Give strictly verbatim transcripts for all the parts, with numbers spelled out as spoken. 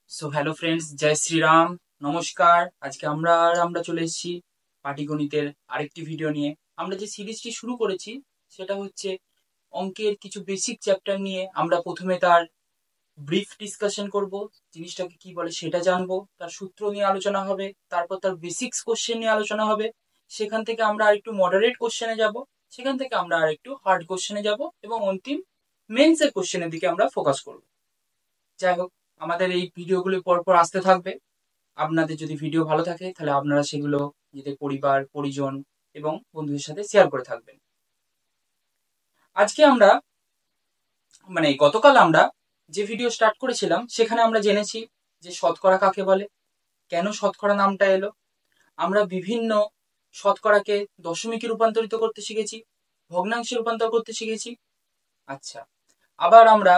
So hello friends, জয় শ্রীরাম, নমস্কার। আজকে আমরা আর আমরা চলে এসেছি পাটিগণিতের আরেকটি ভিডিও নিয়ে। আমরা যে সিরিজটি শুরু করেছি সেটা হচ্ছে অঙ্কের কিছু বেসিক চ্যাপ্টার নিয়ে। আমরা প্রথমে তার ব্রিফ ডিসকাশন করব, জিনিসটাকে কি বলে সেটা জানবো, তার সূত্র নিয়ে আলোচনা হবে, তারপর তার বেসিক্স কোশ্চেন নিয়ে আলোচনা হবে। সেখান থেকে আমরা আরেকটু মডারেট কোশ্চেনে যাব, সেখান থেকে আমরা আরেকটু হার্ড কোশ্চেনে যাব এবং অন্তিম মেন্সের কোশ্চেনের দিকে আমরা ফোকাস করব। যাই হোক, আমাদের এই ভিডিওগুলো পরপর আসতে থাকবে। আপনাদের যদি ভিডিও ভালো থাকে তাহলে আপনারা সেগুলো নিজেদের পরিবার, পরিজন এবং বন্ধুদের সাথে শেয়ার করে থাকবেন। আজকে আমরা মানে গতকাল আমরা যে ভিডিও স্টার্ট করেছিলাম সেখানে আমরা জেনেছি যে শতকরা কাকে বলে, কেন শতকরা নামটা এলো। আমরা বিভিন্ন শতকরাকে দশমিকে রূপান্তরিত করতে শিখেছি, ভগ্নাংশে রূপান্তর করতে শিখেছি। আচ্ছা, আবার আমরা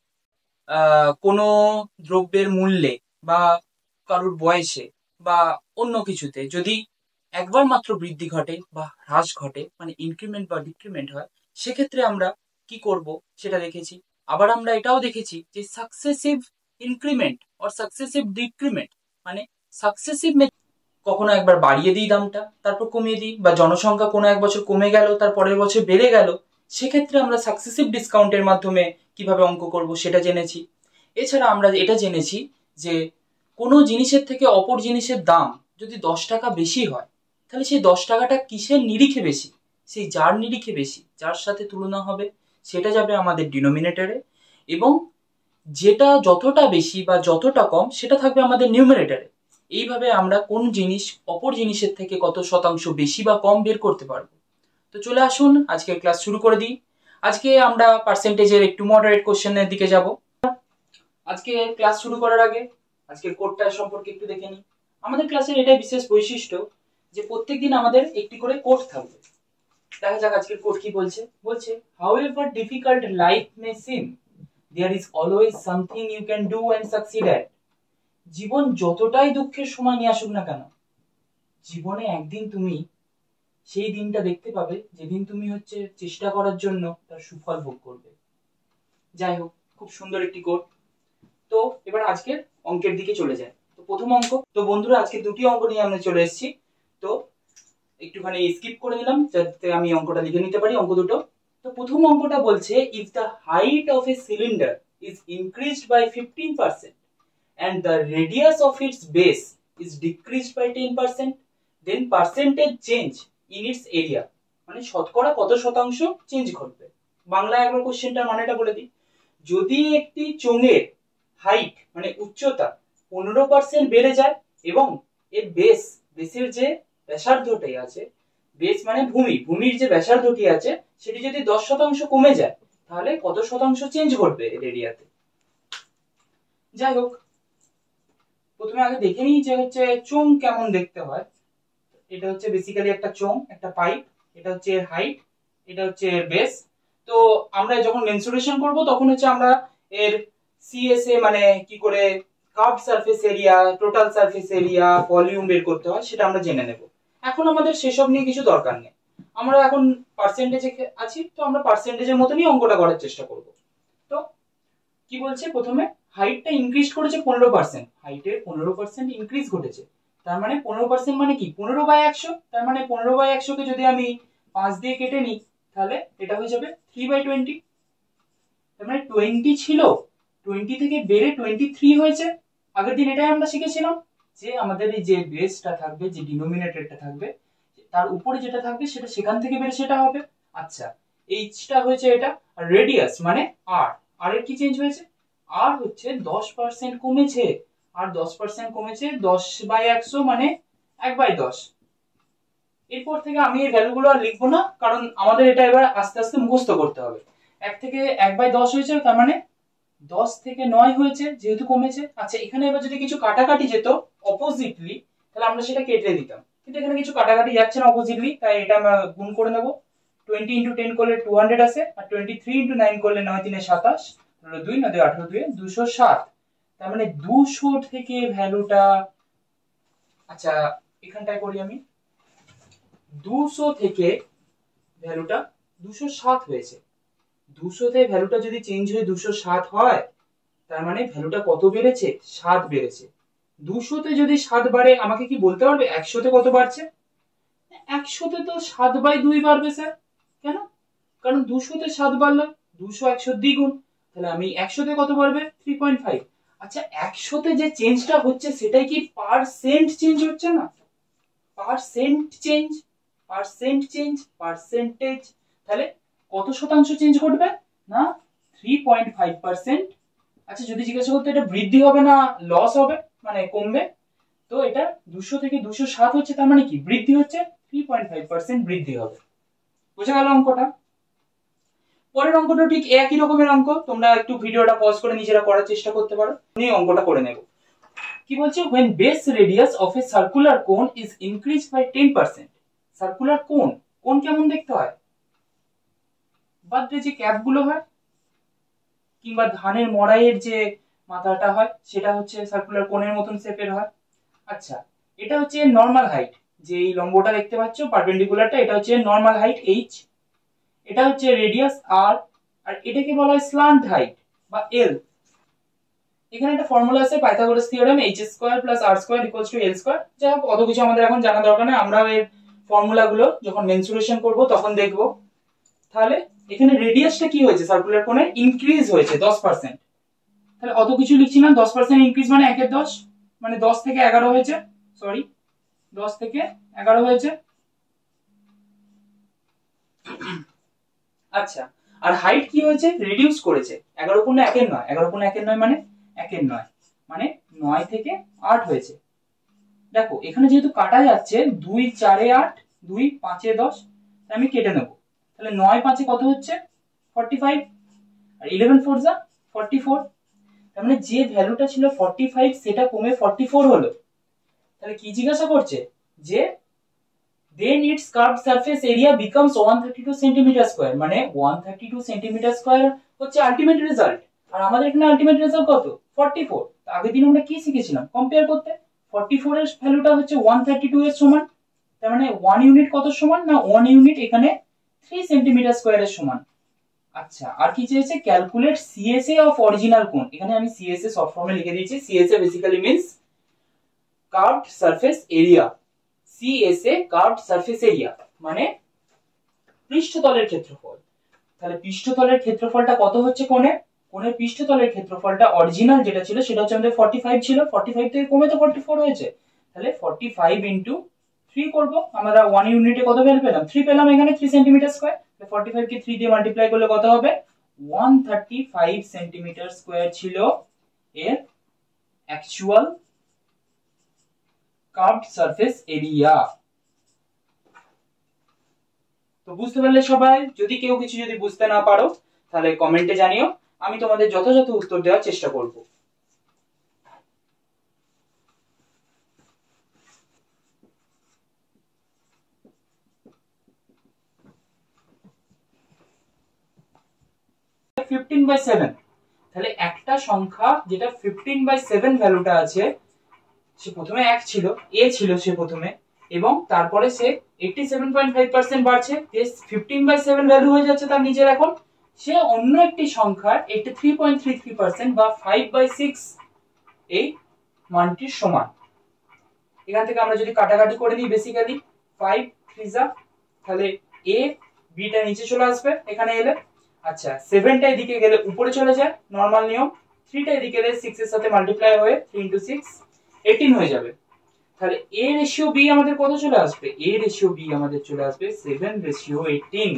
আহ কোনো দ্রব্যের মূল্যে বা কারুর বয়সে বা অন্য কিছুতে যদি একবার মাত্র বৃদ্ধি ঘটে বা হ্রাস ঘটে, মানে ইনক্রিমেন্ট বা ডিক্রিমেন্ট হয়, সেক্ষেত্রে আমরা কি করব সেটা দেখেছি। আবার আমরা এটাও দেখেছি যে successive increment or successive decrement, মানে সাকসেসিভ কখনো একবার বাড়িয়ে দিই দামটা, তারপর কমিয়ে দিই, বা জনসংখ্যা কোনো এক বছর কমে গেল তার পরের বছর বেড়ে গেল, সেক্ষেত্রে আমরা সাকসেসিভ ডিসকাউন্টের মাধ্যমে কিভাবে অঙ্ক করব সেটা জেনেছি। এছাড়া আমরা এটা জেনেছি যে কোনো জিনিসের থেকে অপর জিনিসের দাম যদি দশ টাকা বেশি হয়, তাহলে সেই দশ টাকাটা কিসের নিরিখে বেশি, সেই যার নিরিখে বেশি, যার সাথে তুলনা হবে সেটা যাবে আমাদের ডিনোমিনেটরে, এবং যেটা যতটা বেশি বা যতটা কম সেটা থাকবে আমাদের নিউমারেটরে। এইভাবে আমরা কোন জিনিস অপর জিনিসের থেকে কত শতাংশ বেশি বা কম বের করতে পারবো। তো চলে আসুন আজকের ক্লাস শুরু করে দিই। আজকে আমরা পার্সেন্টেজের একটু মডারেট কোশ্চেনের দিকে যাব। আজকে ক্লাস শুরু করার আগে আজকের কোডটা সম্পর্কে একটু দেখে নিই। আমাদের ক্লাসের এটাই বিশেষ বৈশিষ্ট্য যে প্রত্যেকদিন আমাদের একটি করে কোড থাকবে। দেখা যাক আজকের কোড কি বলছে। বলছে, however difficult life may seem, there is always something you can do and succeed at. জীবন যতটাই দুঃখের সময় নিয়ে আসুক না কেন, জীবনে একদিন তুমি সেই দিনটা দেখতে পাবে যেদিন তুমি হচ্ছে চেষ্টা করার জন্য তার সুফল ভোগ করবে। যাই হোক, খুব সুন্দর একটি কোড। তো এবার আজকের অঙ্কের দিকে চলে যায়। তো প্রথম অঙ্ক, তো বন্ধুরা আজকে দুটি অঙ্ক নিয়ে আমরা চলে এসেছি। তো একটুখানি স্কিপ করে নিলাম যাতে আমি অঙ্কটা লিখে নিতে পারি, অঙ্ক দুটো। তো প্রথম অঙ্কটা বলছে, if the height of a cylinder is increased by fifteen percent and the radius of its base is decreased by ten percent, then percentage change in its area, মানে শতকরা কত শতাংশ চেঞ্জ ঘটবে। বাংলায় একবার কোশ্চেনটার মানেটা বলে দিই। যদি একটি চোঙের হাইট মানে উচ্চতা পনেরো পার্সেন্ট বেড়ে যায় এবং এর বেস বেসের যে ব্যাসার্ধটি আছে, বেস মানে ভূমি, ভূমির যে ব্যাসার্ধটি আছে সেটি যদি দশ শতাংশ কমে যায়, তাহলে কত শতাংশ চেঞ্জ ঘটবে এর এরিয়াতে। যাই হোক, প্রথমে আগে দেখে নিই যে হচ্ছে চোঙ কেমন দেখতে হয়। এটা হচ্ছে বেসিক্যালি একটা চোঙ, একটা পাইপ। এটা হচ্ছে এর হাইট, এটা হচ্ছে এর বেস। তো আমরা যখন মেনসুরেশন করব তখন হচ্ছে আমরা এর সিএসএ মানে কি করে curve surface area, total surface area, volume বের করতে হয় সেটা আমরা জেনে নেব। এখন আমাদের সেসব নিয়ে কিছু দরকার নেই, আমরা এখন পার্সেন্টেজে আছি, তো আমরা পার্সেন্টেজের মতনই অঙ্কটা করার চেষ্টা করব। তো কি বলছে, প্রথমে হাইটটা ইনক্রিজ করেছে পনেরো পার্সেন্ট, হাইটের পনেরো পার্সেন্ট ইনক্রিজ ঘটেছে। তার মানে পনেরো পার্সেন্ট মানে কি, পনেরো বাই একশো। তার মানে পনেরো বাই একশো কে যদি আমি পাঁচ দিয়ে কেটে নিই তাহলে এটা হয়ে যাবে থ্রি বাই টোয়েন্টি। তার মানে টোয়েন্টি ছিল, টোয়েন্টি থেকে বেড়ে টোয়েন্টি থ্রি হয়েছে। আগের দিন এটাই আমরা শিখেছিলাম যে আমাদের এই যে বেসটা থাকবে, যে ডিনোমিনেটরটা থাকবে, তার উপরে যেটা থাকবে সেটা সেখান থেকে বেড়ে সেটা হবে। আচ্ছা, এইচটা হয়েছে এটা, আর রেডিয়াস মানে আর, আর এর কি চেঞ্জ হয়েছে, আর হচ্ছে দশ পার্সেন্ট কমেছে। আর দশ পার্সেন্ট কমেছে, দশ বাই একশো মানে এক বাই দশ। এরপর থেকে আমি এই ভ্যালুগুলো আর লিখবো না, কারণ আমাদের এটা এবার আস্তে আস্তে মুখস্থ করতে হবে। এক থেকে এক বাই দশ হয়েছে, তার মানে দশ থেকে নয় হয়েছে যেহেতু কমেছে। আচ্ছা, এখানে এবার যদি কিছু কাটাকাটি যেত অপোজিটলি তাহলে আমরা সেটা কেটে দিতাম, কিন্তু এখানে কিছু কাটাকাটি যাচ্ছে না অপোজিটলি, তাই এটা আমরা গুণ করে নেব। টোয়েন্টি ইন্টু টেন করলে টু হান্ড্রেড আসে, আর টোয়েন্টি থ্রি ইন্টু নাইন করলে নয় তিনে সাতাশ, দুই নয় আঠারো দুই দুশো সাত। তার মানে দুশো থেকে ভ্যালুটা, আচ্ছা এখানটায় করি আমি, দুশো থেকে ভ্যালুটা দুশো সাত হয়েছে। দুশো থেকে ভ্যালুটা যদি চেঞ্জ হয়ে দুশো সাত হয় তার মানে ভ্যালুটা কত বেড়েছে? সাত বেড়েছে। দুশোতে যদি সাত বাড়ে আমাকে কি বলতে পারবে একশোতে কত বাড়ছে? একশোতে তো সাত বাই দুই বাড়বে স্যার। কেন? কারণ দুশোতে সাত বাড়লো, দুশো একশো দ্বিগুণ, তাহলে আমি একশোতে কত বাড়বে? Three point five. আচ্ছা, একশোতে যে চেঞ্জটা হচ্ছে সেটাই কি পার্সেন্ট চেঞ্জ হচ্ছে না? Percent change, percent change, percentage, তাহলে কত শতাংশ চেঞ্জ ঘটবে? না, থ্রি পয়েন্ট ফাইভ পার্সেন্ট। আচ্ছা, যদি জিজ্ঞাসা করতে এটা বৃদ্ধি হবে না লস হবে, মানে কমবে, তো এটা দুশো থেকে দুশো সাত হচ্ছে, তার মানে কি বৃদ্ধি হচ্ছে, থ্রি পয়েন্ট ফাইভ পার্সেন্ট বৃদ্ধি হবে। বোঝা গেল অঙ্কটা? পরের অঙ্কটা ঠিক একই রকমের অঙ্ক, তোমরা একটু ভিডিওটা পজ করে নিজেরা করার চেষ্টা করতে পারো। আমি অঙ্কটা করে নেব। কি বলছে? when base radius of a circular cone is increased by ten percent. Circular cone, কোন কেমন দেখতে হয়? বাদে যে ক্যাপ গুলো হয় কিংবা ধানের মড়াইয়ের যে মাথাটা হয় সেটা হচ্ছে সার্কুলার কোনের মতন শেপের হয়। আচ্ছা, এটা হচ্ছে নরমাল হাইট, যে এই লম্বটা দেখতে পাচ্ছ পারপেন্ডিকুলারটা, এটা হচ্ছে নরমাল হাইট এইচ, এটা হচ্ছে রেডিয়াস আর, আর এটাকে বলা হয় স্ল্যান্ট হাইট বা এল। এখানে একটা ফর্মুলা আছে Pythagoras theorem, H square plus R square equals to L square. যাই হোক, অত কিছু আমাদের এখন জানা দরকার নেই, আমরা এর ফর্মুলাগুলো যখন মেনসুরেশন করব তখন দেখব। তাহলে এখানে রেডিয়াসটা কি হয়েছে সার্কুলার কোণে? ইনক্রিজ হয়েছে দশ পার্সেন্ট। তাহলে অত কিছু লিখছি না, দশ পার্সেন্ট ইনক্রিজ মানে একের দশ, মানে দশ থেকে এগারো হয়েছে, সরি দশ থেকে এগারো হয়েছে। আচ্ছা, আর হাইট কি হয়েছে? রিডিউস করেছে, এগারো পূর্ণ একের নয়, এগারো পূর্ণ একের নয় মানে একের নয়, মানে নয় থেকে আট হয়েছে। দেখো এখানে যেহেতু কাটা যাচ্ছে, দুই চারে আট, দুই পাঁচে দশ, আমি কেটে নেব। তাহলে নয় পাঁচে কত হচ্ছে? ফর্টি ফাইভ, আর ইলেভেন ফোর যা ফর্টি ফোর। তার মানে যে ভ্যালুটা ছিল ফর্টি ফাইভ সেটা কমে ফর্টি ফোর হলো। তাহলে কি জিজ্ঞাসা করছে? যে then its curved surface area becomes one thirty-two centimeter square, মানে one thirty-two centimeter square হচ্ছে আলটিমেট রেজাল্ট। আর আমাদের এখানে আলটিমেট রেজাল্ট কত? Forty four. আগের দিন আমরা কি শিখেছিলাম? কম্পেয়ার করতে। ফর্টি ফোর এর ভ্যালুটা হচ্ছে ওয়ান থার্টি টু এর সমান, তার মানে ওয়ান ইউনিট কত সমান? না, ওয়ান ইউনিট এখানে থ্রি সেন্টিমিটার স্কয়ারের সমান। আচ্ছা, আর কি চেয়েছে? ক্যালকুলেট সিএসএ অফ অরিজিনাল কোণ। এখানে আমি সিএসএ শর্ট ফর্মে লিখে দিয়েছি। CSA basically means curved surface area. CSA curved surface area মানে পৃষ্ঠতলের ক্ষেত্রফল। তাহলে পৃষ্ঠতলের ক্ষেত্রফলটা কত হচ্ছে কোণে? কোণের পৃষ্ঠতলের ক্ষেত্রফলটা অরিজিনাল যেটা ছিল সেটা হচ্ছে আমাদের ফর্টি ফাইভ ছিল, ফর্টি ফাইভ থেকে কমে তো ফর্টি ফোর হয়েছে। তাহলে ফর্টি ফাইভ ইনটু থ্রি করব, আমরা ওয়ান ইউনিটে কত ভ্যালু পেলাম? থ্রি পেলাম এখানে, three centimetre square. Forty five কে থ্রি দিয়ে মাল্টিপ্লাই করলে কত হবে? One thirty five centimetre square ছিল এর অ্যাকচুয়াল কার্ভড সারফেস এরিয়া। তো বুঝতে পারলে সবাই? যদি কেউ কিছু যদি বুঝতে না পারো তাহলে কমেন্টে জানিও, আমি তোমাদের যথাযথ উত্তর দেওয়ার চেষ্টা করব। ফিফটিন বাই সেভেন, তাহলে একটা সংখ্যা যেটা ফিফটিন বাই সেভেন ভ্যালুটা আছে, সে প্রথমে এক ছিল, এ ছিল সে প্রথমে, এবং তারপরে সে eighty seven point five percent বাড়ছে, ফিফটিন বাই সেভেন ভ্যালু হয়ে যাচ্ছে তার নিজের এখন। সে অন্য একটি সংখ্যার eighty three point three three percent বা ফাইভ বাই সিক্স এই মানটির সমান। এখান থেকে আমরা যদি কাটাকাটি করে নিই, বেসিক্যালি ফাইভ থ্রি যা, তাহলে এ বিটা নিচে চলে আসবে এখানে এলে। আচ্ছা, সেভেনটা এদিকে গেলে উপরে চলে যায়, নরমাল নিয়ম। থ্রিটা এদিকে এলে সিক্স এর সাথে মাল্টিপ্লাই হয়ে থ্রি ইনটু সিক্স এইটিন হয়ে যাবে। তাহলে এ রেশিও বি আমাদের কত চলে আসবে? এ রেশিও বি আমাদের চলে আসবে সেভেন রেশিও এইটিন।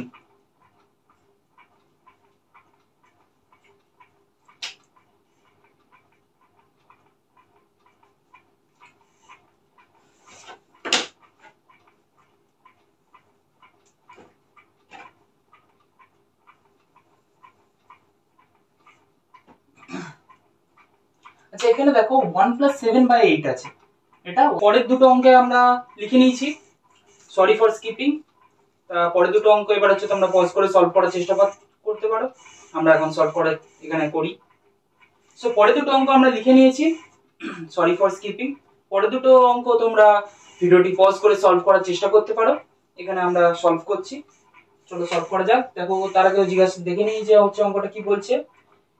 আচ্ছা, এখানে দেখো one plus seven by eight আছে, এটা পরের দুটো অঙ্কে আমরা লিখে নিয়েছি, সরি ফর স্কিপিং। পরের দুটো অঙ্ক এবার হচ্ছে তোমরা পজ করে সলভ করার চেষ্টা করতে পারো, আমরা এখন সলভ করে এখানে করি। সো পরের দুটো অঙ্ক আমরা লিখে নিয়েছি, সরি ফর স্কিপিং। পরের দুটো অঙ্ক তোমরা ভিডিওটি পজ করে সলভ করার চেষ্টা করতে পারো, এখানে আমরা সলভ করছি। চলো সলভ করা যাক। দেখো তার আগে জিজ্ঞাসা দেখে নিই যে হচ্ছে অঙ্কটা কি বলছে।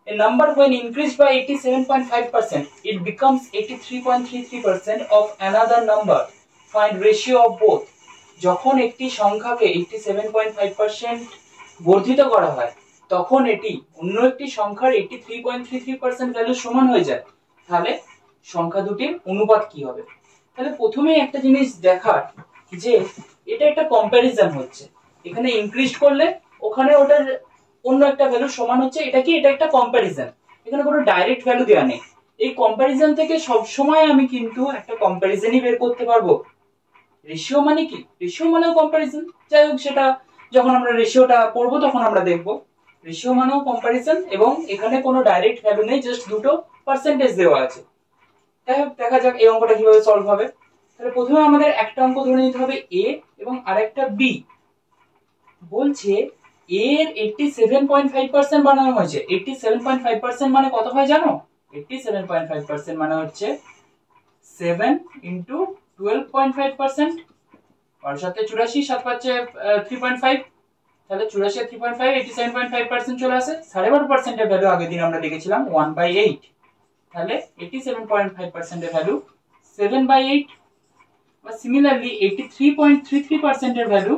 A number when increased by eighty-seven point five percent, it becomes eighty-three point three three percent of another number. Find ratio of both. যখন একটি সংখ্যাকে eighty-seven point five percent বর্ধিত করা হয় তখন এটি অন্য একটি সংখ্যার eighty-three point three three percent value সমান হয়ে যায়, তাহলে সংখ্যা দুটির অনুপাত কি হবে? তাহলে প্রথমেই একটা জিনিস দেখার যে এটা একটা কম্প্যারিজন হচ্ছে, এখানে ইনক্রিজ করলে ওখানে ওটার অন্য একটা ভ্যালু সমান হচ্ছে, এটা কি এটা একটা কম্প্যারিজন, এখানে কোনো ডাইরেক্ট ভ্যালু দেওয়া নেই। এই কম্প্যারিজন থেকে সব সময় আমি কিন্তু একটা কম্প্যারিজনই বের করতে পারবো। রেশিও মানে কি? রেশিও মানেও কম্প্যারিজন, যাই হোক সেটা যখন আমরা রেশিওটা পড়বো তখন আমরা দেখব। রেশিও মানেও কম্প্যারিজন এবং এখানে কোনো ডাইরেক্ট ভ্যালু নেই, জাস্ট দুটো পার্সেন্টেজ দেওয়া আছে। যাই হোক দেখা যাক এই অঙ্কটা কিভাবে সলভ হবে। তাহলে প্রথমে আমাদের একটা অঙ্ক ধরে নিতে হবে এ এবং আরেকটা বি। বলছে এ এর eighty-seven point five percent বানানো হয়েছে। eighty-seven point five percent মানে কত হয় জানো? eighty-seven point five percent মানে হচ্ছে seven into twelve point five percent, আর সাথে চুরাশি, সাত পাঁচে three point five, তাহলে চুরাশি three point five, eighty-seven point five percent চলে আসে। সাড়ে বারো পার্সেন্ট এর ভ্যালু আগের দিন আমরা দেখেছিলাম one by eight, তাহলে eighty-seven point five percent এর ভ্যালু seven by eight, বা similarly eighty-three point three three percent এর value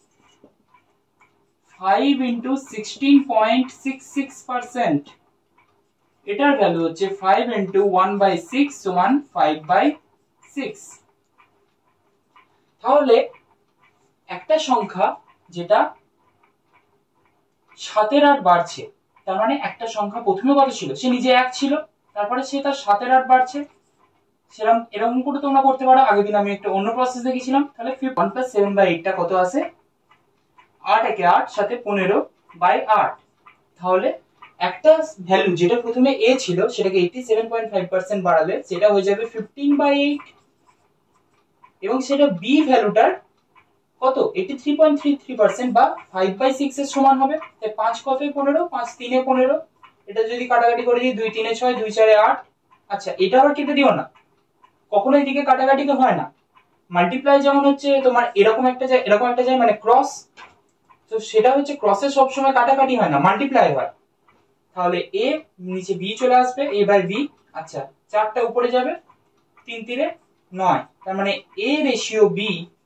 five into sixteen point six six percent, এটার ভ্যালু হচ্ছে five into one by six সমান five by six। তাহলে একটা সংখ্যা যেটা সাতের আট বাড়ছে, তার মানে একটা সংখ্যা প্রথমে কত ছিল? সে নিজে এক ছিল, তারপরে সে তার সাতের আট বাড়ছে, সেরকম এরকম করে তোমরা করতে পারো। আগের দিন আমি একটা অন্য প্রসেস দেখিয়েছিলাম। তাহলে one plus seven by eight টা কত আসে? আট একে আট, সাথে পনেরো বাই আট। তাহলে একটা ভ্যালু যেটা প্রথমে a ছিল সেটাকে eighty-seven point five percent বাড়ালে সেটা হয়ে যাবে fifteen by eight, এবং সেটা b ভ্যালুটার কত? eighty-three point three three percent বা five by six এর সমান হবে। তাই পাঁচ কতই পনেরো, পাঁচ তিনে পনেরো, এটা যদি কাটাকাটি করে দিই দুই তিনে ছয়, দুই চারে আট। আচ্ছা এটা আবার কেটে দিও না, কখনো এদিকে কাটাকাটি হয় না। মাল্টিপ্লাই যেমন হচ্ছে তোমার এরকম একটা যায় এরকম একটা যায় মানে ক্রস, তো সেটা হচ্ছে ক্রসে সব সময় কাটাকাটি হয় না, মাল্টিপ্লাই হয়। তাহলে a নিচে b চলে আসবে, a বাই b। আচ্ছা চারটা উপরে যাবে, তিন তিনে নয়, তার মানে a ratio b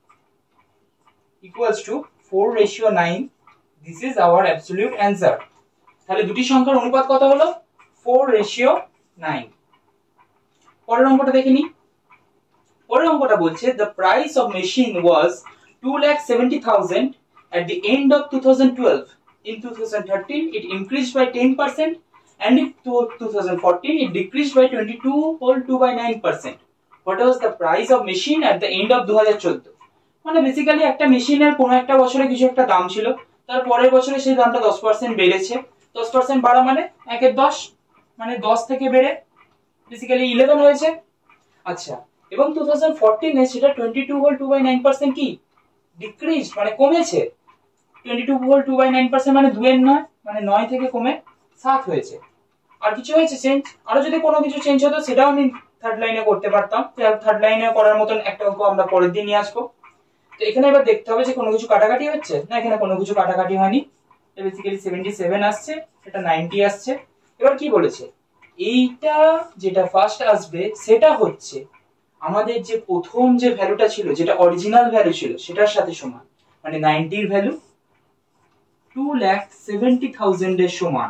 equals to four ratio nine. This is our absolute answer. তাহলে দুটি সংখ্যার অনুপাত কত হলো? four ratio nine। পরের অঙ্কটা দেখে নি। পরের অঙ্কটা বলছে the price of machine was two lakh seventy thousand at the end of two thousand twelve. In two thousand thirteen it increased by ten percent, and in two thousand fourteen it decreased by twenty-two point two by nine percent. What was the price of machine at the end of two thousand fourteen? মানে basically একটা মেশিনের কোনো একটা বছরে কিছু একটা দাম ছিল, তার পরের বছরে সেই দামটা দশ পার্সেন্ট বেড়েছে। দশ পার্সেন্ট বাড়া মানে একের দশ, মানে দশ থেকে বেড়ে বেসিক্যালি eleven হয়েছে। আচ্ছা এবং two thousand fourteen এ সেটা twenty-two point two by nine percent কি ডিক্রিজ মানে কমেছে। twenty-two point two by nine percent মানে দুই এর নয়, মানে নয় থেকে কমে সাত হয়েছে। আর কিছু হয়েছে চেঞ্জ? আরো যদি কোনো কিছু চেঞ্জ হতো সেটাও আমি থার্ড লাইনে করতে পারতাম। থার্ড লাইনে করার মতন একটা অঙ্ক আমরা পরের দিন নিয়ে আসবো। তো এখানে এবার দেখতে হবে যে কোনো কিছু কাটাকাটি হচ্ছে না, এখানে কোনো কিছু কাটাকাটি হয়নি। বেসিক্যালি seventy-seven আসছে, এটা ninety আসছে। এবার কি বলেছে? এইটা যেটা ফার্স্ট আসবে সেটা হচ্ছে আমাদের যে প্রথম যে ভ্যালুটা ছিল, যেটা অরিজিনাল ভ্যালু ছিল সেটার সাথে সমান, মানে ninety এর value two lakh seventy thousand এর সমান।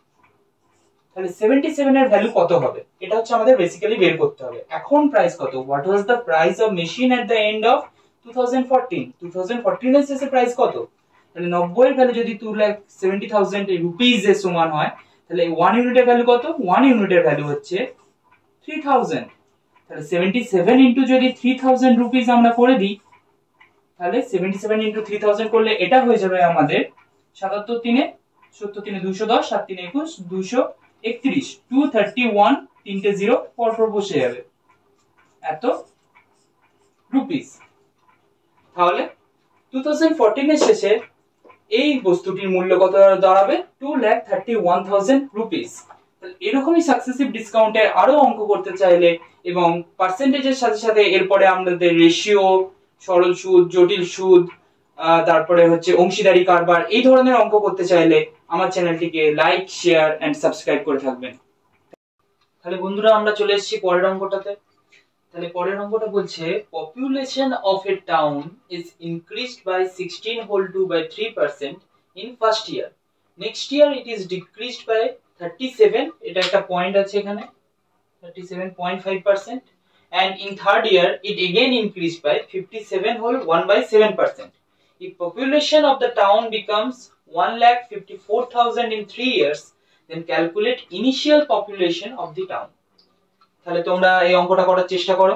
তাহলে seventy-seven এর ভ্যালু কত হবে? এটা হচ্ছে আমাদের বেসিক্যালি বের করতে হবে। এখন প্রাইস কত? What was the price of machine at the end of two thousand fourteen? two thousand fourteen এর শেষে প্রাইস কত? তাহলে নব্বই এর ভ্যালু যদি two lakh seventy thousand rupees এর সমান হয়, তাহলে one ইউনিটের ভ্যালু কত? one ইউনিটের ভ্যালু হচ্ছে three thousand। তাহলে seventy-seven ইনটু যদি three thousand রুপিস আমরা করে দিই, তাহলে seventy-seven ইনটু three thousand করলে এটা হয়ে যাবে আমাদের সাতাত্তর তিনে সত্তর তিনে দুইশো দশ, সাত তিনে একুশ, দুইশো একত্রিশ, two thirty-one, তিনটে জিরো পরপর বসে যাবে, এত রুপিস। তাহলে two thousand fourteen এর শেষে এই বস্তুটির মূল্য কত দাঁড়াবে? two lakh thirty-one thousand rupees. এরকমই সাকসেসিভ ডিসকাউন্টের আরো অঙ্ক করতে চাইলে এবং পার্সেন্টেজের সাথে সাথে এরপরে আমাদের রেশিও, সরল সুদ, জটিল সুদ, তারপরে হচ্ছে অংশীদারি কারবার, এই ধরনের অঙ্ক করতে চাইলে আমার চ্যানেলটিকে লাইক, শেয়ার এন্ড সাবস্ক্রাইব করে থাকবেন। তাহলে বন্ধুরা আমরা চলে এসেছি পরের অঙ্কটাতে। তাহলে পরের অঙ্কটা বলছে population of a town is increased by sixteen whole two by three percent in first year, next year it is decreased by thirty seven, এটা একটা পয়েন্ট আছে এখানে, thirty seven point five percent, and in third year it again increased by fifty-seven whole one by seven percent. If population of the town becomes one lakh fifty-four thousand in three years, then calculate initial population of the town. তাহলে তোমরা এই অঙ্কটা করার চেষ্টা করো।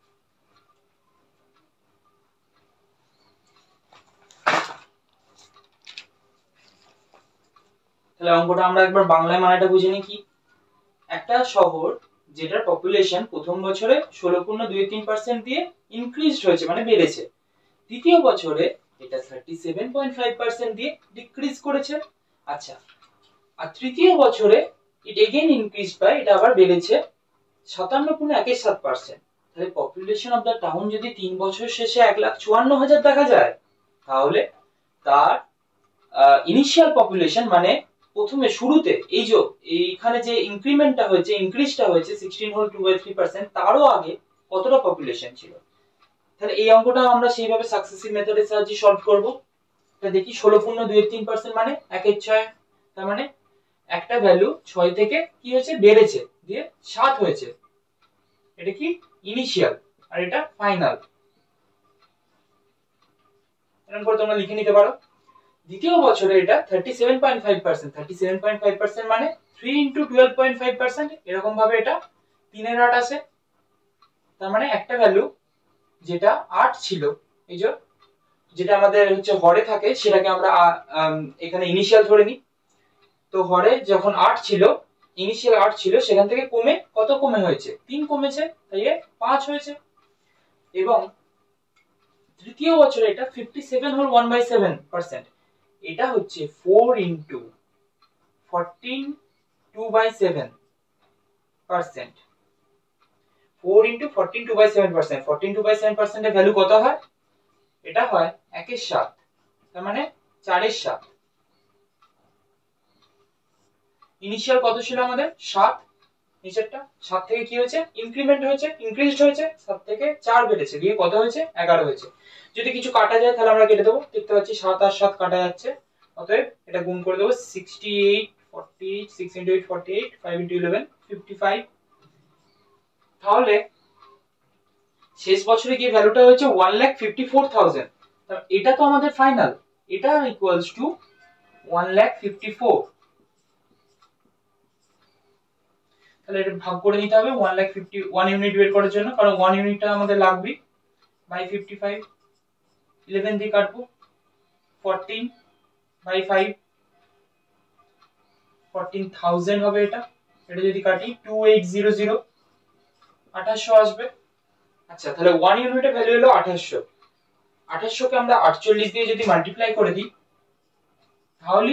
তাহলে অঙ্কটা আমরা একবার বাংলায় মানেটা বুঝে নিই। কি একটা শহর যেটার পপুলেশন প্রথম বছরে ষোলো পূর্ণ দুই তিন পার্সেন্ট দিয়ে ইনক্রিজড হয়েছে মানে বেড়েছে, দ্বিতীয় বছরে এটা thirty seven point five percent দিয়ে ডিক্রিজ করেছে। আচ্ছা, আর তৃতীয় বছরে ইট এগেইন ইনক্রিজড বাই, এটা আবার বেড়েছে সাতান্ন পূর্ণ এক সাত পার্সেন্ট। তাহলে পপুলেশন অফ দ্য টাউন যদি তিন বছর শেষে এক লাখ চুয়ান্ন হাজার দেখা যায়, তাহলে তার ইনিশিয়াল পপুলেশন মানে প্রথমে শুরুতে এই যে এইখানে যে ইনক্রিমেন্টটা হয়েছে, ইনক্রিজটা হয়েছে sixteen whole two by three percent, তারও আগে কতটা পপুলেশন ছিল। তাহলে এই অঙ্কটা আমরা সেইভাবে সাকসেসিভ মেথডের সাহায্যে সলভ করব। এটা দেখি ষোলো পূর্ণ দুই তিন পার্সেন্ট মানে একের ছয়, তার মানে একটা ভ্যালু ছয় থেকে কি হয়েছে বেড়েছে দিয়ে সাত হয়েছে, এটা কি ইনিশিয়াল আর এটা ফাইনাল। এরকম করে তোমরা লিখে নিতে পারো। দ্বিতীয় বছরে এটা thirty seven point five percent, thirty seven point five percent মানে three into twelve point five percent, এরকম ভাবে এটা তিনের আট আসে। তার মানে একটা ভ্যালু যেটা আট ছিল, এই যে যেটা আমাদের হচ্ছে হরে থাকে সেটাকে আমরা এখানে ইনিশিয়াল ধরে নিই। তো হরে যখন আট ছিল, ইনিশিয়াল আট ছিল, সেখান থেকে কমে কত কমে হয়েছে, তিন কমেছে, তাই পাঁচ হয়েছে। এবং তৃতীয় বছরে এটা fifty seven whole one by seven percent, এটা হচ্ছে four into fourteen two by seven percent, four into fourteen two by seven percent, fourteen two by seven পার্সেন্টের ভ্যালু কত হয়, এটা হয় একের সাত, তার মানে চারের সাত। ইনিশিয়াল কত ছিল আমাদের সাত, নিচেরটা সাত থেকে কি হয়েছে ইনক্রিমেন্ট হয়েছে, ইনক্রিজড হয়েছে, সাত থেকে চার বেড়েছে দিয়ে কত হয়েছে এগারো হয়েছে। যদি কিছু কাটা যায় তাহলে আমরা কেটে দেবো, দেখতে পাচ্ছি সাত আর সাত কাটা যাচ্ছে, অতএব এটা গুণ করে দেবো sixty eight, forty, six into eight forty eight, five into eleven fifty five. তাহলে শেষ বছরে গিয়ে ভ্যালুটা হয়েছে one lakh fifty four thousand, এটা তো আমাদের ফাইনাল, এটা equals to one lakh fifty four. তাহলে এটা ভাগ করে নিতে হবে one lakh fifty, one unit বের করার জন্য, কারণ ওয়ান ইউনিটটা আমাদের লাগবে, বাই ফিফটি ফাইভ, ইলেভেন দিয়ে কাটবো, fourteen by five, fourteen thousand হবে এটা, এটা যদি কাটি টু এইট জিরো জিরো, আঠাশশো আসবে। আচ্ছা, তাহলে ওয়ান ইউনিটের ভ্যালু হলো আঠাশশো, আঠাশশো কে আমরা আটচল্লিশ দিয়ে যদি মাল্টিপ্লাই করে দিই, তাহলে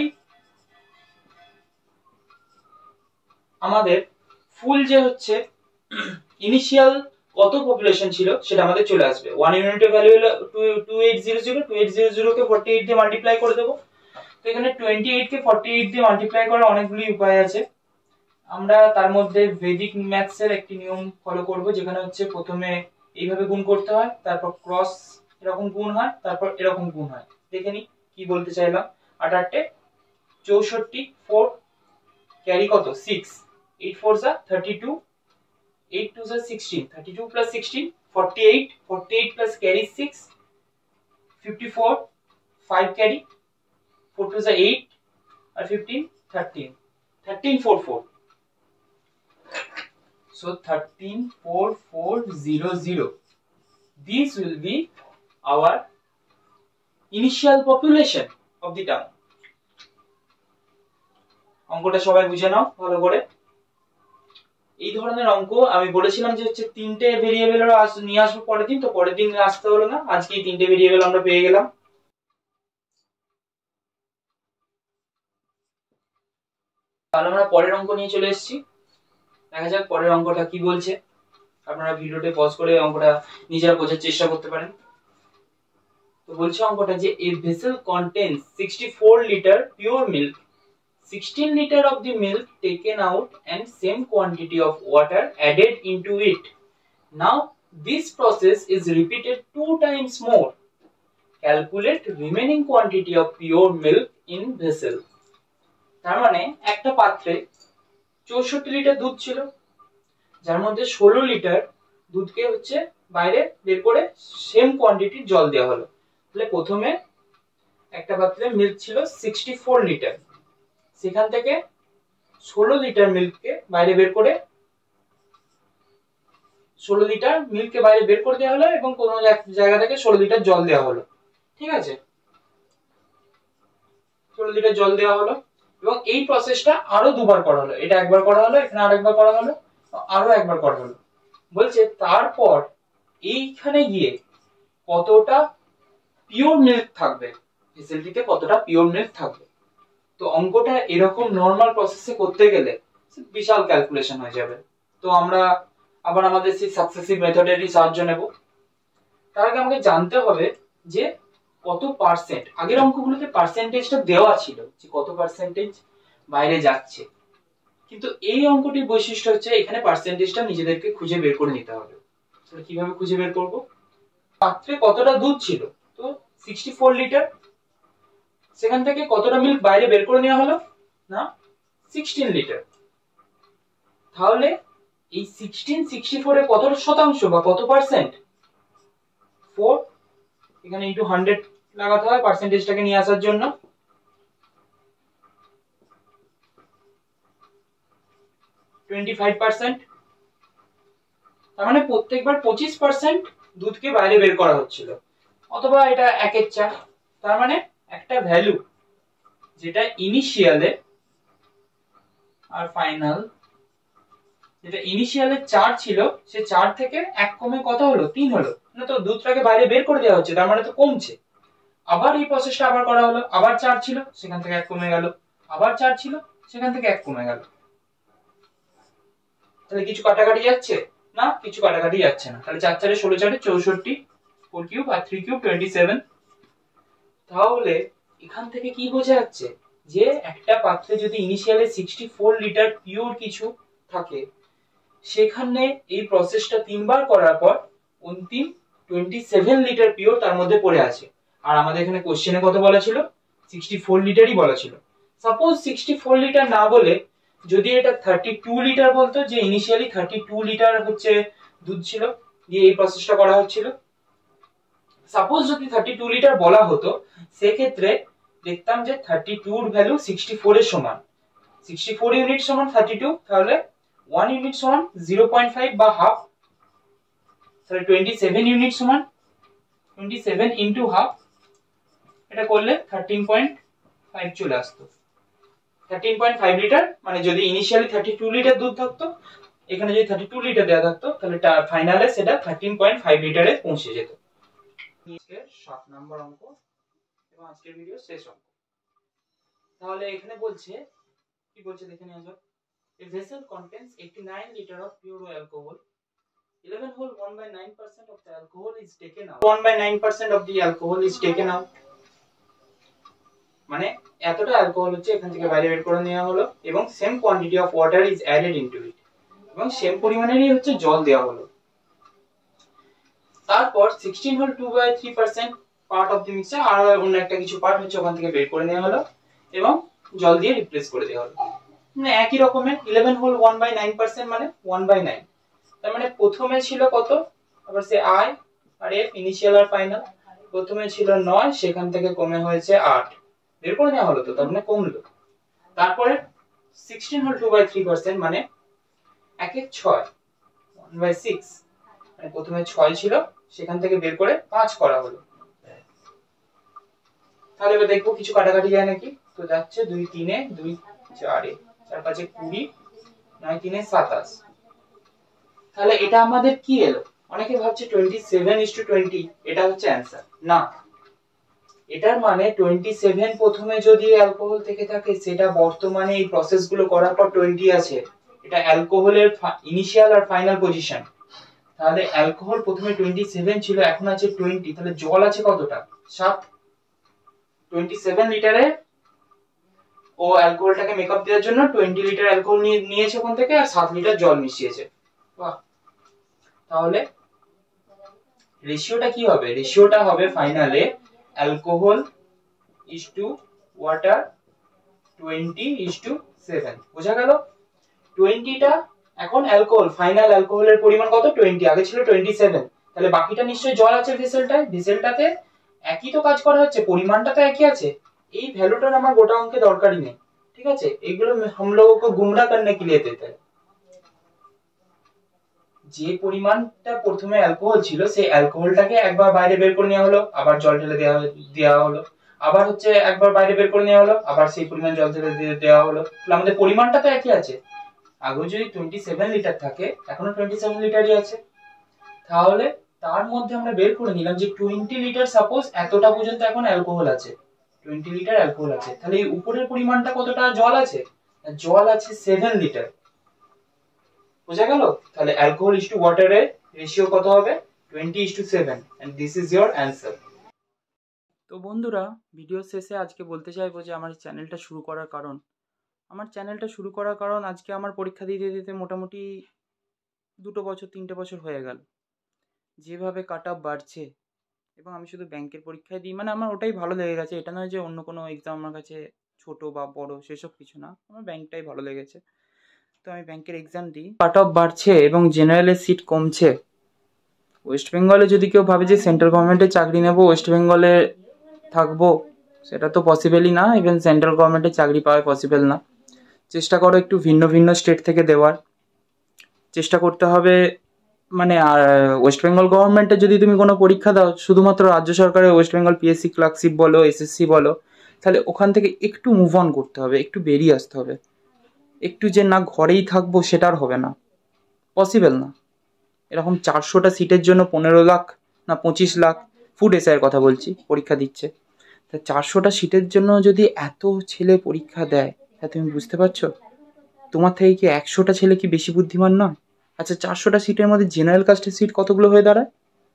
আমাদের ফুল যে হচ্ছে ইনিশিয়াল কত পপুলেশন ছিল সেটা আমাদের চলে আসবে। ওয়ান ইউনিটের ভ্যালু হলো two eight zero zero, two eight zero zero কে ফর্টি এইট দিয়ে মাল্টিপ্লাই করে দেবো। তো এখানে টোয়েন্টি এইট কে ফর্টি এইট দিয়ে মাল্টিপ্লাই করার অনেকগুলি উপায় আছে। আমরা তার মধ্যে ভেদিক ম্যাথস এর একটি নিয়ম ফলো করব, যেখানে হচ্ছে প্রথমে এইভাবে গুণ করতে হয়, তারপর ক্রস এরকম গুণ হয়, তারপর এরকম গুণ হয়। দেখে নি কি বলতে চাইলাম। আট আটে চৌষট্টি, ফোর ক্যারি কত six, eight fours are thirty-two, eight twos are sixteen, thirty-two plus sixteen, forty-eight, forty-eight plus carry six, fifty-four, five carry, four twos are eight, and fifteen, thirteen, thirteen four four. So thirteen four four zero zero. This will be our initial population of the town. অঙ্কটা সবাই বুঝে নাও ভালো করে। এই ধরনের অঙ্ক আমি বলেছিলাম যে হচ্ছে তিনটে ভেরিয়েবল নিয়ে আসবো পরের দিন, তো পরের দিন আসতে হলো না, আজকে এই তিনটে ভেরিয়েবল আমরা পেয়ে গেলাম। তাহলে আমরা পরের অঙ্ক নিয়ে চলে এসেছি, দেখা যাক পরের অঙ্কটা কি বলছে। আপনারা ভিডিওতে পজ করে অঙ্কটা নিজেরা বোঝার চেষ্টা করতে পারেন। তো বলছে অঙ্কটা যে a vessel contains sixty-four liter pure milk sixteen liter of the milk taken out and same quantity of water added into it. Now this process is repeated two times more. Calculate remaining quantity of pure milk in vessel. তার মানে একটা পাত্রে চৌষট্টি litre দুধ ছিল, যার মধ্যে ষোলো লিটার দুধকে হচ্ছে বাইরে বের করে সেম কোয়ান্টিটির জল দেওয়া হলো। তাহলে প্রথমে একটা পাত্রে মিল্ক ছিল সিক্সটি ফোর লিটার, সেখান থেকে ষোলো লিটার মিল্ককে বাইরে বের করে ষোলো লিটার মিল্ককে বাইরে বের করে দেওয়া হলো এবং কোনো জায়গা থেকে ষোলো লিটার জল দেওয়া হলো। ঠিক আছে, ষোলো লিটার জল দেওয়া হলো এবং এই প্রসেসটা আরো দুবার করা হলো। এটা একবার করা হলো, এখানে আরেকবার করা হলো, আরো একবার করা হলো। বলছে তারপর এইখানে গিয়ে কতটা পিওর মিল্ক থাকবে, ফেসিলিটিতে কতটা পিওর মিল্ক থাকবে। তো অঙ্কটা এরকম নরমাল প্রসেসে করতে গেলে বিশাল ক্যালকুলেশন হয়ে যাবে। তো আমরা আবার আমাদের সেই সাকসেসিভ মেথডেরই সাহায্য নেব। তার আগে আমাকে জানতে হবে যে কত পার্সেন্ট, আগের অঙ্কগুলোতে পার্সেন্টেজটা দেওয়া ছিল যে কত পার্সেন্টেজ বাইরে যাচ্ছে, কিন্তু এই অঙ্কটির বৈশিষ্ট্য হচ্ছে এখানে পার্সেন্টেজটা নিজেদেরকে খুঁজে বের করে নিতে হবে। তাহলে কিভাবে খুঁজে বের করব? পাত্রে কতটা দুধ ছিল, তো সিক্সটি ফোর লিটার, সেখান থেকে কতটা মিল্ক বাইরে বের করে নেওয়া হলো না সিক্সটিন লিটার। তাহলে এই সিক্সটিন সিক্সটি ফোর এর কত শতাংশ বা কত পার্সেন্ট? ফোর। এখানে ইনটু হান্ড্রেড লাগাতে হয় পার্সেন্টেজটাকে নিয়ে আসার জন্য। টোয়েন্টি ফাইভ পার্সেন্ট, তার মানে প্রত্যেকবার পঁচিশ পার্সেন্ট দুধকে বাইরে বের করা হচ্ছিল, অথবা এটা একের চার। তার মানে একটা ভ্যালু যেটা ইনিশিয়ালে আর ফাইনাল, যেটা ইনিশিয়ালে চার ছিল সে চার থেকে এক কমে কত হলো? তিন হলো। না তো দুধটাকে বাইরে বের করে দেওয়া হচ্ছে, তার মানে তো কমছে। আবার এই প্রসেসটা আবার করা হলো, আবার চার ছিল সেখান থেকে এক কমে গেল, আবার চার ছিল সেখান থেকে এক কমে গেল। তাহলে কিছু কাটাকাটি যাচ্ছে না, কিছু কাটাকাটি যাচ্ছে না। তাহলে চার চারে ষোলো, চারে চৌষট্টি, ফোর কিউব আর থ্রি কিউব টোয়েন্টি সেভেন। তাহলে এখান থেকে কি বোঝা যাচ্ছে যে একটা পাত্রে যদি initially sixty four litre pure কিছু থাকে, সেখানে এই প্রসেসটা তিনবার করার পর অন্তিম টোয়েন্টি সেভেন লিটার পিওর তার মধ্যে পড়ে আছে। আর আমাদের এখানে কোশ্চেনে কত বলা ছিল? সিক্সটি ফোর লিটারই বলা ছিল। সাপোজ সিক্সটি ফোর লিটার না বলে যদি এটা থার্টি টু লিটার বলতো, যে ইনিশিয়ালি থার্টি টু লিটার হচ্ছে দুধ ছিল দিয়ে এই প্রসেসটা করা হচ্ছিল, সাপোজ যদি থার্টি টু লিটার বলা হতো, সেক্ষেত্রে দেখতাম যে থার্টি টু এর ভ্যালু সিক্সটি ফোর এর সমান, সিক্সটি ফোর ইউনিট সমান থার্টি টু, তাহলে ওয়ান ইউনিট সমান জিরো পয়েন্ট ফাইভ বা হাফ, তাহলে টোয়েন্টি সেভেন ইউনিট সমান টোয়েন্টি সেভেন ইনটু হাফ, এটা করলে থার্টিন পয়েন্ট ফাইভ চলে আসতো। থার্টিন পয়েন্ট ফাইভ লিটার মানে যদি ইনিশিয়ালি থার্টি টু লিটার দুধ থাকতো, এখানে যদি থার্টি টু লিটার দেওয়া থাকতো, তাহলে ফাইনালে সেটা থার্টিন পয়েন্ট ফাইভ লিটারে পৌঁছে যেত। সাত নাম্বার অঙ্ক এবং আজকের ভিডিও শেষ অঙ্ক। তাহলে এখানে বলছে কি বলছে দেখে নেওয়া যাক। A vessel contains eighty-nine liter of pure alcohol. eleven whole one by nine percent of the alcohol is taken out. one by nine percent of the alcohol is taken out. মানে এতটা অ্যালকোহল হচ্ছে এখান থেকে বাইরে বের করে নেওয়া হলো এবং same quantity of water is added into it, এবং সেম পরিমাণেরই হচ্ছে জল দেওয়া হলো। তারপর sixteen whole two by three percent part of the mixture, আর অন্য একটা কিছু পার্ট হচ্ছে ওখান থেকে বের করে নেওয়া হলো এবং জল দিয়ে রিপ্লেস করে দেওয়া হলো। মানে একই রকমের eleven whole one by nine percent মানে ওয়ান বাই নাইন। তার মানে প্রথমে ছিল কত, আবার সে আই আর এফ ইনিশিয়াল আর ফাইনাল, প্রথমে ছিল নয়, সেখান থেকে কমে হয়েছে আট, বের করে নেওয়া হলো, তো তার মানে কমলো। তারপরে sixteen whole two by three percent মানে এক এক ছয়, ওয়ান বাই সিক্স, মানে প্রথমে ছয় ছিল সেখান থেকে বের করে পাঁচ করা হলো। তাহলে এবার দেখবো কিছু কাটাকাটি যায় নাকি। তো যাচ্ছে দুই তিনে, দুই চারে, চার পাঁচে কুড়ি, নয় তিনে সাতাশ। তাহলে এটা আমাদের কি এলো? অনেকে ভাবছে twenty seven is to twenty, এটা হচ্ছে অ্যান্সার। না, এটার মানে টোয়েন্টি সেভেন প্রথমে যদি অ্যালকোহল থেকে থাকে, সেটা বর্তমানে এই প্রসেসগুলো করার পর টোয়েন্টি আছে, এটা অ্যালকোহলের ইনিশিয়াল আর ফাইনাল পজিশন। তাহলে অ্যালকোহল প্রথমে টোয়েন্টি সেভেন ছিল, এখন আছে টোয়েন্টি, তাহলে জল আছে কতটা? সাত। টোয়েন্টি সেভেন লিটারে ও অ্যালকোহলটাকে মেকআপ দেওয়ার জন্য টোয়েন্টি লিটার অ্যালকোহল নিয়েছে ওখান থেকে আর সাত লিটার জল মিশিয়েছে। বাহ, তাহলে রেশিওটা কি হবে? রেশিওটা হবে ফাইনালে alcohol is to water twenty is to seven. বোঝা গেল? টোয়েন্টিটা এখন অ্যালকোহল, ফাইনাল অ্যালকোহলের পরিমাণ কত? টোয়েন্টি, আগে ছিল টোয়েন্টি সেভেন। তাহলে বাকিটা নিশ্চয়ই জল আছে ভেসেলটায়, ভেসেলটাতে একই তো কাজ করা হচ্ছে, পরিমাণটা তো একই আছে। এই ভ্যালুটার আমার গোটা অঙ্কে দরকারই নেই, ঠিক আছে? এগুলো हम लोगों को गुमराह करने के लिए देते हैं। যে পরিমাণটা প্রথমে অ্যালকোহল ছিল সেই অ্যালকোহলটাকে একবার বাইরে বের করে নেওয়া হলো, আবার জল ঢেলে দেওয়া দেওয়া হলো, আবার হচ্ছে একবার বাইরে বের করে নেওয়া হলো, আবার সেই পরিমাণ জল ঢেলে দেওয়া হলো। তাহলে আমাদের পরিমাণটা তো একই আছে। আগে যদি টোয়েন্টি সেভেন লিটার থাকে, এখনো টোয়েন্টি সেভেন লিটারই আছে। তাহলে তার মধ্যে আমরা বের করে নিলাম যে টোয়েন্টি লিটার সাপোজ এতটা পর্যন্ত এখন অ্যালকোহল আছে, টোয়েন্টি লিটার অ্যালকোহল আছে। তাহলে এই উপরের পরিমাণটা কতটা জল আছে? জল আছে সেভেন লিটার। বোঝা গেল? তাহলে অ্যালকোহল ইজ টু ওয়াটারের রেশিও কত হবে? Twenty is to seven, and this is your answer. তো বন্ধুরা, ভিডিও শেষে আজকে বলতে চাইবো যে আমার চ্যানেলটা শুরু করার কারণ, আমার চ্যানেলটা শুরু করার কারণ আজকে আমার পরীক্ষা দিতে দিতে মোটামুটি দুটো বছর তিনটে বছর হয়ে গেল। যেভাবে কাট অফ বাড়ছে, এবং আমি শুধু ব্যাংকের পরীক্ষায় দিই, মানে আমার ওটাই ভালো লেগে গেছে। এটা নয় যে অন্য কোনো এক্সাম আমার কাছে ছোট বা বড়, সেসব কিছু না, আমার ব্যাংকটাই ভালো লেগেছে, তো আমি ব্যাংকের এক্সাম দিই। কাট অফ বাড়ছে এবং জেনারেলের সিট কমছে। ওয়েস্ট বেঙ্গলে যদি কেউ ভাবে যে সেন্ট্রাল গভর্নমেন্টের চাকরি নেব, ওয়েস্ট বেঙ্গলে থাকবো, সেটা তো পসিবলই না। ইভেন সেন্ট্রাল গভর্নমেন্টের চাকরি পাওয়া পসিবল না। চেষ্টা করো একটু ভিন্ন ভিন্ন স্টেট থেকে দেওয়ার চেষ্টা করতে হবে। মানে আর ওয়েস্ট বেঙ্গল গভর্নমেন্টের যদি তুমি কোনো পরীক্ষা দাও, শুধুমাত্র রাজ্য সরকারের ওয়েস্ট বেঙ্গল পিএসসি ক্লার্কশিপ বলো, এসএসসি বলো, তাহলে ওখান থেকে একটু মুভ অন করতে হবে, একটু বেরিয়ে আসতে হবে। একটু যে না ঘরেই থাকবো সেটা আর হবে না, পসিবল না। এরকম চারশোটা সিটের জন্য পনেরো লাখ না পঁচিশ লাখ ফুড এসআইয়ের কথা বলছি পরীক্ষা দিচ্ছে। তা চারশোটা সিটের জন্য যদি এত ছেলে পরীক্ষা দেয়, তা তুমি বুঝতে পারছো তোমার থেকে কি একশোটা ছেলে কি বেশি বুদ্ধিমান নয়? আচ্ছা, চারশোটা সিটের মধ্যে জেনারেল কাস্টের সিট কতগুলো হয়ে দাঁড়ায়?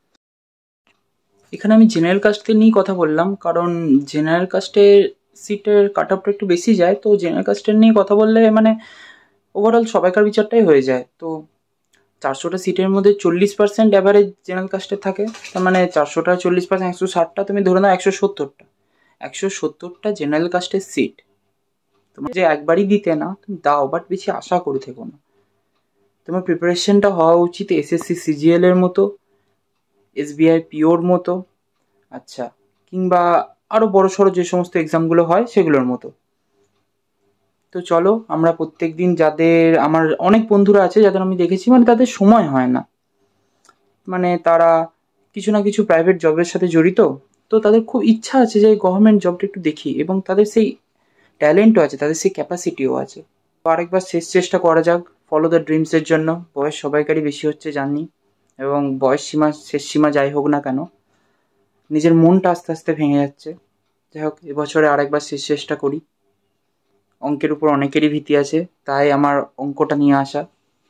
এখানে আমি জেনারেল কাস্টের নিয়েই কথা বললাম, কারণ জেনারেল কাস্টের সিটের কাট অফটা একটু বেশি যায়, তো জেনারেল কাস্টের নিয়ে কথা বললে মানে ওভারঅল সবাইকার বিচারটাই হয়ে যায়। তো চারশোটা সিটের মধ্যে চল্লিশ পার্সেন্ট অ্যাভারেজ জেনারেল কাস্টের থাকে, তার মানে চারশোটা চল্লিশ পার্সেন্ট একশো ষাটটা, তুমি ধরে নাও একশো সত্তরটা একশো সত্তরটা জেনারেল কাস্টের সিট তোমার যে একবারই দিতে না, তুমি দাও, বাট বেশি আশা করে থেকো না। তোমার প্রিপারেশনটা হওয়া উচিত এসএসসি সিজিএল এর মতো, এসবিআই পিওর মতো, আচ্ছা, কিংবা আরও বড় সড়ো যে সমস্ত এক্সামগুলো হয় সেগুলোর মতো। তো চলো, আমরা প্রত্যেক দিন যাদের, আমার অনেক বন্ধুরা আছে যাদের আমি দেখেছি মানে তাদের সময় হয় না, মানে তারা কিছু না কিছু প্রাইভেট জবের সাথে জড়িত, তো তাদের খুব ইচ্ছা আছে যে গভর্নমেন্ট জবটা একটু দেখি, এবং তাদের সেই ট্যালেন্টও আছে, তাদের সেই ক্যাপাসিটিও আছে। তো আরেকবার শেষ চেষ্টা করা যাক ফলো দ্য ড্রিমসের জন্য। বয়স সবাইকারই বেশি হচ্ছে জানি, এবং বয়স সীমা শেষ সীমা যাই হোক না কেন, নিজের মনটা আস্তে আস্তে ভেঙে যাচ্ছে। যাই হোক, এবছরে আরেকবার শেষ চেষ্টা করি। অঙ্কের উপর অনেকেরই ভীতি আছে, তাই আমার অঙ্কটা নিয়ে আসা।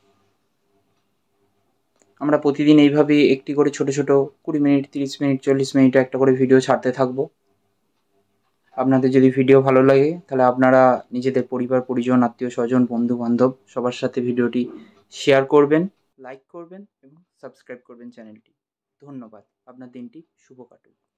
আমরা প্রতিদিন এইভাবেই একটি করে ছোট ছোট কুড়ি মিনিট, তিরিশ মিনিট, চল্লিশ মিনিট একটা করে ভিডিও ছাড়তে থাকবো। আপনাদের যদি ভিডিও ভালো লাগে তাহলে আপনারা নিজেদের পরিবার পরিজন, আত্মীয় স্বজন, বন্ধু বান্ধব সবার সাথে ভিডিওটি শেয়ার করবেন, লাইক করবেন এবং সাবস্ক্রাইব করবেন চ্যানেলটি। ধন্যবাদ। আপনার দিনটি শুভ কাটুক।